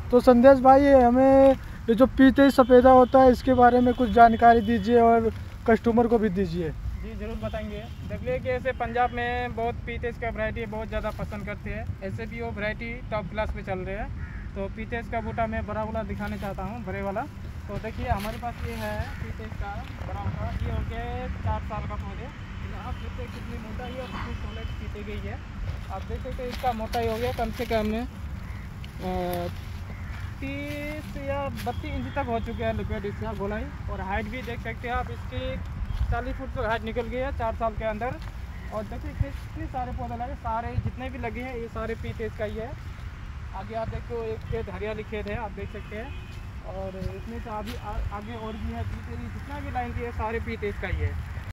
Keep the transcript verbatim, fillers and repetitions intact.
तो संदेश भाई, हमें ये जो पीते सफ़ेदा होता है इसके बारे में कुछ जानकारी दीजिए और कस्टमर को भी दीजिए। जी ज़रूर बताएंगे। देखिए कि ऐसे पंजाब में बहुत पीतेज का वैरायटी बहुत ज़्यादा पसंद करते हैं, ऐसे भी वो वैरायटी टॉप क्लास पे चल रहे हैं। तो पीतेज का बूटा मैं बड़ा वाला दिखाने चाहता हूँ, बड़े वाला। तो देखिए हमारे पास ये है पीतेज का बड़ा वाला, ये हो गया चार साल का पौधे। आप देखते हैं कितनी मोटाई और कितनी सॉलिड पीते गई है। आप देख सकते हैं इसका मोटाई हो गया कम से कम तीस या बत्तीस इंच तक हो चुके हैं लिक्विड इसका गोलाई। और हाइट भी देख सकते हैं आप, इसकी चालीस फुट तक हाइट निकल गई है चार साल के अंदर। और देखिए कितने सारे पौधे लगे, सारे जितने भी लगे हैं ये सारे पीतेज का ही है। आगे आप देखो एक खेत हरियाली खेत है, आप देख सकते हैं। और इसमें से अभी आगे और भी है पीतेज, जितना भी लाइन की है सारे पीतेज का ही है।